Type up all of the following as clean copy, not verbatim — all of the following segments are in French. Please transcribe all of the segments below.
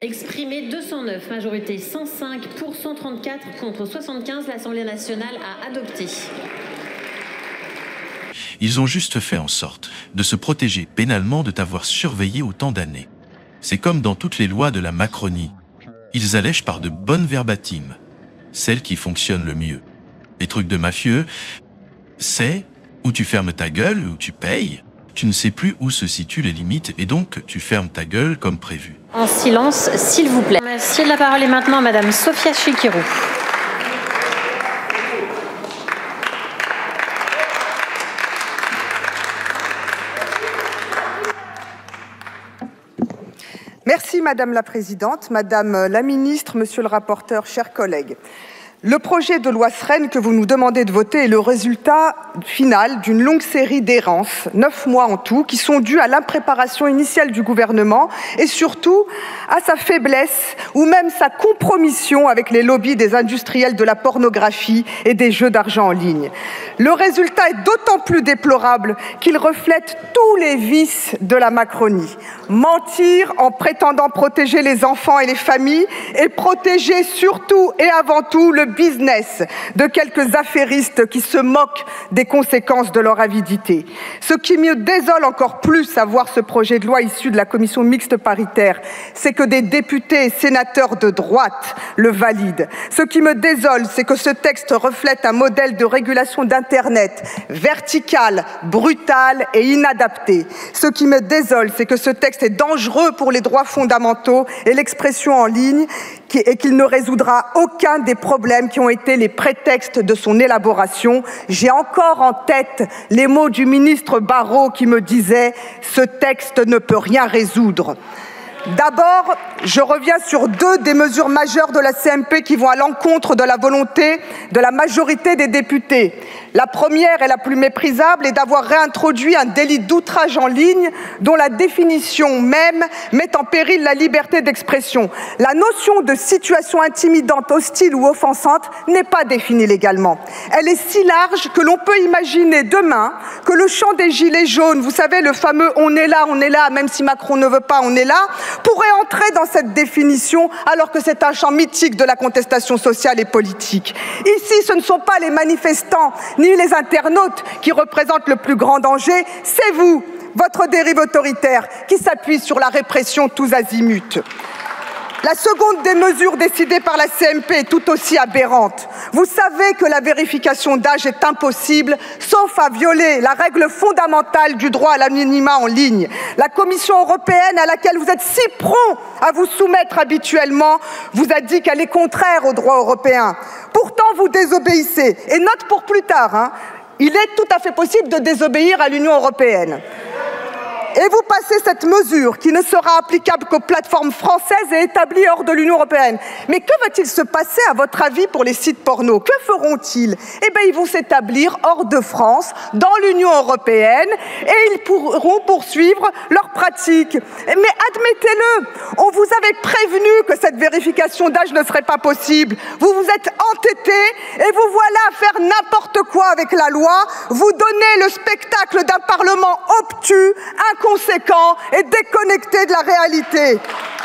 Exprimé 209, majorité 105 pour 134 contre 75, l'Assemblée nationale a adopté. Ils ont juste fait en sorte de se protéger pénalement de t'avoir surveillé autant d'années. C'est comme dans toutes les lois de la Macronie. Ils allègent par de bonnes verbatimes, celles qui fonctionnent le mieux. Les trucs de mafieux, c'est où tu fermes ta gueule, où tu payes. Tu ne sais plus où se situent les limites et donc tu fermes ta gueule comme prévu. En silence, s'il vous plaît. Merci. La parole est maintenant à Madame Sophia Chikirou. Merci Madame la Présidente, Madame la Ministre, Monsieur le rapporteur, chers collègues. Le projet de loi Sren que vous nous demandez de voter est le résultat final d'une longue série d'errances, 9 mois en tout, qui sont dues à l'impréparation initiale du gouvernement et surtout à sa faiblesse ou même sa compromission avec les lobbies des industriels de la pornographie et des jeux d'argent en ligne. Le résultat est d'autant plus déplorable qu'il reflète tous les vices de la Macronie. Mentir en prétendant protéger les enfants et les familles et protéger surtout et avant tout le business de quelques affairistes qui se moquent des conséquences de leur avidité. Ce qui me désole encore plus à voir ce projet de loi issu de la commission mixte paritaire, c'est que des députés et sénateurs de droite le valident. Ce qui me désole, c'est que ce texte reflète un modèle de régulation d'Internet vertical, brutal et inadapté. Ce qui me désole, c'est que ce texte est dangereux pour les droits fondamentaux et l'expression en ligne et qu'il ne résoudra aucun des problèmes qui ont été les prétextes de son élaboration. J'ai encore en tête les mots du ministre Barrot qui me disait « Ce texte ne peut rien résoudre ». D'abord, je reviens sur deux des mesures majeures de la CMP qui vont à l'encontre de la volonté de la majorité des députés. La première et la plus méprisable est d'avoir réintroduit un délit d'outrage en ligne dont la définition même met en péril la liberté d'expression. La notion de situation intimidante, hostile ou offensante n'est pas définie légalement. Elle est si large que l'on peut imaginer demain que le chant des gilets jaunes, vous savez le fameux « on est là, même si Macron ne veut pas, on est là », pourrait entrer dans cette définition alors que c'est un champ mythique de la contestation sociale et politique. Ici, ce ne sont pas les manifestants ni les internautes qui représentent le plus grand danger, c'est vous, votre dérive autoritaire qui s'appuie sur la répression tous azimuts. La seconde des mesures décidées par la CMP est tout aussi aberrante. Vous savez que la vérification d'âge est impossible, sauf à violer la règle fondamentale du droit à l'anonymat en ligne. La Commission européenne, à laquelle vous êtes si prompt à vous soumettre habituellement, vous a dit qu'elle est contraire au droit européen. Pourtant, vous désobéissez. Et note pour plus tard, il est tout à fait possible de désobéir à l'Union européenne. Et vous passez cette mesure qui ne sera applicable qu'aux plateformes françaises et établies hors de l'Union européenne. Mais que va-t-il se passer, à votre avis, pour les sites porno? Que feront-ils? Eh bien, ils vont s'établir hors de France, dans l'Union européenne, et ils pourront poursuivre leurs pratiques. Mais admettez-le, on vous avait prévenu que cette vérification d'âge ne serait pas possible. Vous vous êtes entêtés et vous voilà à faire n'importe quoi avec la loi. Vous donnez le spectacle d'un Parlement obtus, inconséquent et déconnecté de la réalité.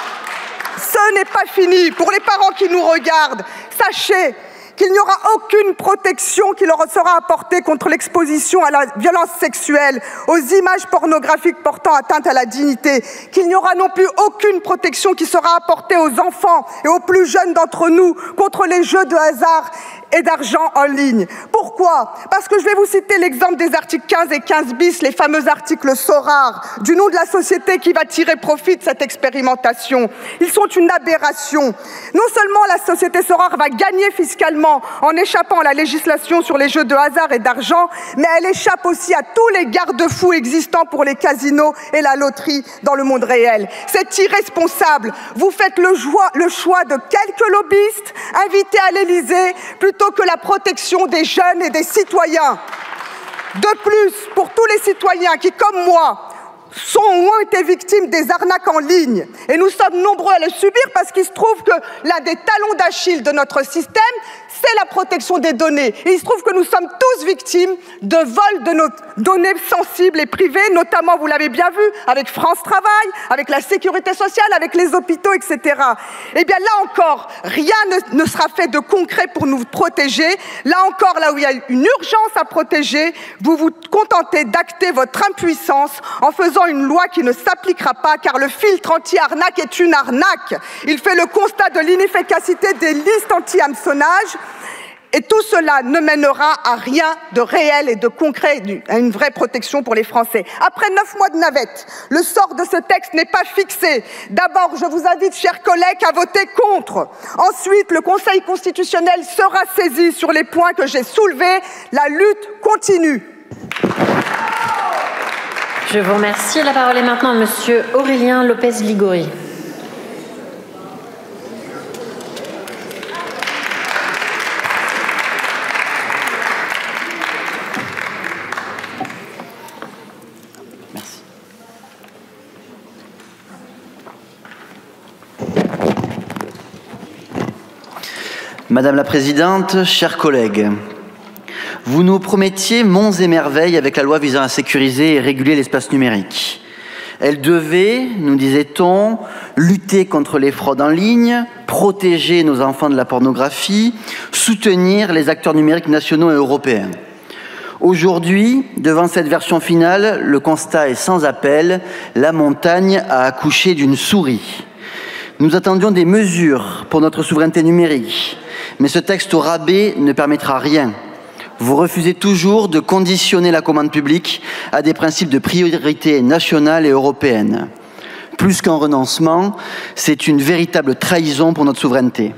Ce n'est pas fini. Pour les parents qui nous regardent, sachez qu'il n'y aura aucune protection qui leur sera apportée contre l'exposition à la violence sexuelle, aux images pornographiques portant atteinte à la dignité, qu'il n'y aura non plus aucune protection qui sera apportée aux enfants et aux plus jeunes d'entre nous contre les jeux de hasard et d'argent en ligne. Pourquoi? Parce que je vais vous citer l'exemple des articles 15 et 15 bis, les fameux articles SORAR, du nom de la société qui va tirer profit de cette expérimentation. Ils sont une aberration. Non seulement la société SORAR va gagner fiscalement en échappant à la législation sur les jeux de hasard et d'argent, mais elle échappe aussi à tous les garde-fous existants pour les casinos et la loterie dans le monde réel. C'est irresponsable. Vous faites le choix de quelques lobbyistes invités à l'Élysée plutôt que la protection des jeunes et des citoyens. De plus, pour tous les citoyens qui, comme moi, sont ou ont été victimes des arnaques en ligne. Et nous sommes nombreux à le subir parce qu'il se trouve que l'un des talons d'Achille de notre système, c'est la protection des données. Et il se trouve que nous sommes tous victimes de vol de nos données sensibles et privées, notamment, vous l'avez bien vu, avec France Travail, avec la sécurité sociale, avec les hôpitaux, etc. Eh bien, là encore, rien ne sera fait de concret pour nous protéger. Là encore, là où il y a une urgence à protéger, vous vous contentez d'acter votre impuissance en faisant une loi qui ne s'appliquera pas, car le filtre anti-arnaque est une arnaque. Il fait le constat de l'inefficacité des listes anti-hameçonnage. Et tout cela ne mènera à rien de réel et de concret, à une vraie protection pour les Français. Après 9 mois de navette, le sort de ce texte n'est pas fixé. D'abord, je vous invite, chers collègues, à voter contre. Ensuite, le Conseil constitutionnel sera saisi sur les points que j'ai soulevés. La lutte continue. Je vous remercie. La parole est maintenant à Monsieur Aurélien Lopez-Ligori. Madame la Présidente, chers collègues, vous nous promettiez monts et merveilles avec la loi visant à sécuriser et réguler l'espace numérique. Elle devait, nous disait-on, lutter contre les fraudes en ligne, protéger nos enfants de la pornographie, soutenir les acteurs numériques nationaux et européens. Aujourd'hui, devant cette version finale, le constat est sans appel, la montagne a accouché d'une souris. Nous attendions des mesures pour notre souveraineté numérique, mais ce texte au rabais ne permettra rien. Vous refusez toujours de conditionner la commande publique à des principes de priorité nationale et européenne. Plus qu'un renoncement, c'est une véritable trahison pour notre souveraineté.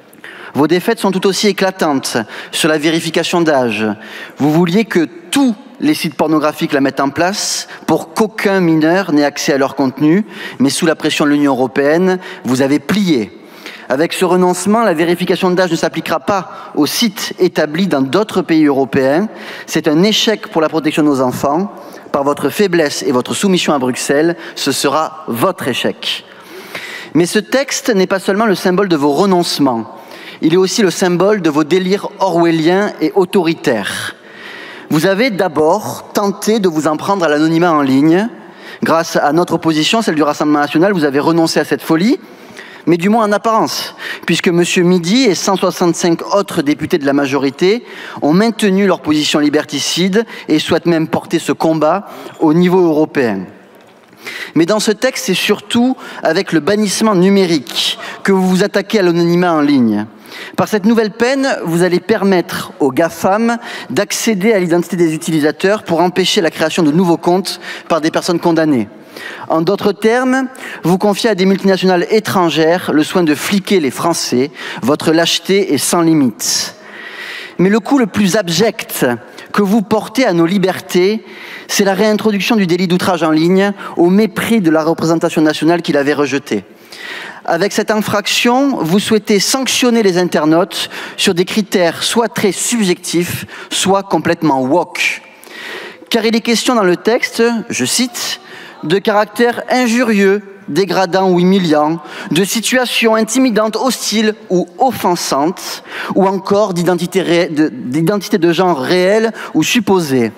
Vos défaites sont tout aussi éclatantes sur la vérification d'âge. Vous vouliez que tous les sites pornographiques la mettent en place pour qu'aucun mineur n'ait accès à leur contenu, mais sous la pression de l'Union européenne, vous avez plié. Avec ce renoncement, la vérification d'âge ne s'appliquera pas aux sites établis dans d'autres pays européens. C'est un échec pour la protection de nos enfants. Par votre faiblesse et votre soumission à Bruxelles, ce sera votre échec. Mais ce texte n'est pas seulement le symbole de vos renoncements. Il est aussi le symbole de vos délires orwelliens et autoritaires. Vous avez d'abord tenté de vous en prendre à l'anonymat en ligne. Grâce à notre opposition, celle du Rassemblement national, vous avez renoncé à cette folie, mais du moins en apparence, puisque M. Midi et 165 autres députés de la majorité ont maintenu leur position liberticide et souhaitent même porter ce combat au niveau européen. Mais dans ce texte, c'est surtout avec le bannissement numérique que vous vous attaquez à l'anonymat en ligne. Par cette nouvelle peine, vous allez permettre aux GAFAM d'accéder à l'identité des utilisateurs pour empêcher la création de nouveaux comptes par des personnes condamnées. En d'autres termes, vous confiez à des multinationales étrangères le soin de fliquer les Français. Votre lâcheté est sans limite. Mais le coup le plus abject que vous portez à nos libertés, c'est la réintroduction du délit d'outrage en ligne au mépris de la représentation nationale qui l'avait rejeté. Avec cette infraction, vous souhaitez sanctionner les internautes sur des critères soit très subjectifs, soit complètement woke. Car il est question dans le texte, je cite, de caractères injurieux, dégradants ou humiliants, de situations intimidantes, hostiles ou offensantes, ou encore d'identité de genre réelle ou supposée.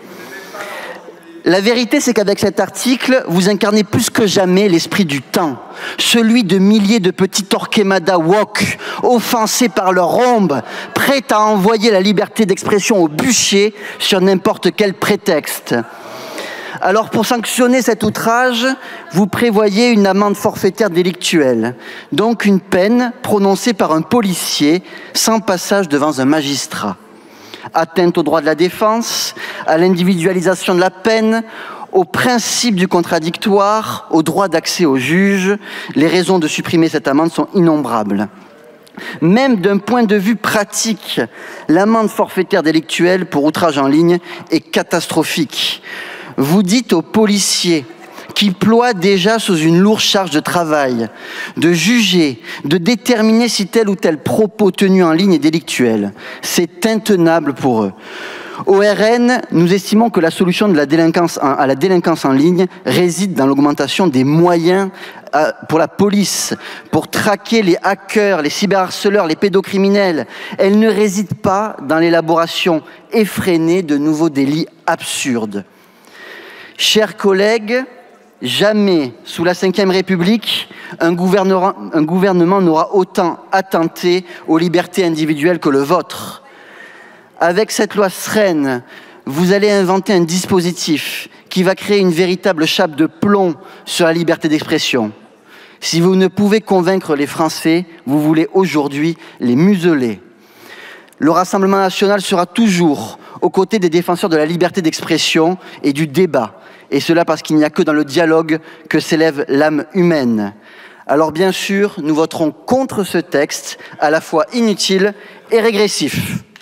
La vérité, c'est qu'avec cet article, vous incarnez plus que jamais l'esprit du temps, celui de milliers de petits Torquemada woke, offensés par leur ombre, prêts à envoyer la liberté d'expression au bûcher sur n'importe quel prétexte. Alors, pour sanctionner cet outrage, vous prévoyez une amende forfaitaire délictuelle, donc une peine prononcée par un policier sans passage devant un magistrat. Atteinte au droit de la défense, à l'individualisation de la peine, au principe du contradictoire, au droit d'accès au juge, les raisons de supprimer cette amende sont innombrables. Même d'un point de vue pratique, l'amende forfaitaire délictuelle pour outrage en ligne est catastrophique. Vous dites aux policiers qui ploient déjà sous une lourde charge de travail, de juger, de déterminer si tel ou tel propos tenu en ligne est délictuel. C'est intenable pour eux. Au RN, nous estimons que la solution à la délinquance en ligne réside dans l'augmentation des moyens pour la police, pour traquer les hackers, les cyberharceleurs, les pédocriminels. Elle ne réside pas dans l'élaboration effrénée de nouveaux délits absurdes. Chers collègues, jamais, sous la Ve République, un gouvernement n'aura autant attenté aux libertés individuelles que le vôtre. Avec cette loi Sren, vous allez inventer un dispositif qui va créer une véritable chape de plomb sur la liberté d'expression. Si vous ne pouvez convaincre les Français, vous voulez aujourd'hui les museler. Le Rassemblement national sera toujours aux côtés des défenseurs de la liberté d'expression et du débat. Et cela parce qu'il n'y a que dans le dialogue que s'élève l'âme humaine. Alors bien sûr, nous voterons contre ce texte, à la fois inutile et régressif.